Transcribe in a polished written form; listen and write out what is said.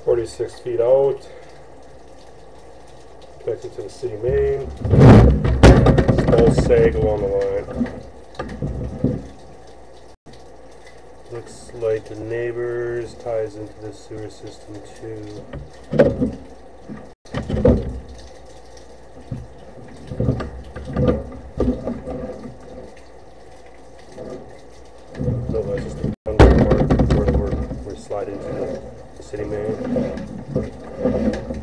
46 feet out, connected to the city main. Small sag along the line. Looks like the neighbors ties into the sewer system too. No, that's just the part where we slide into the city main.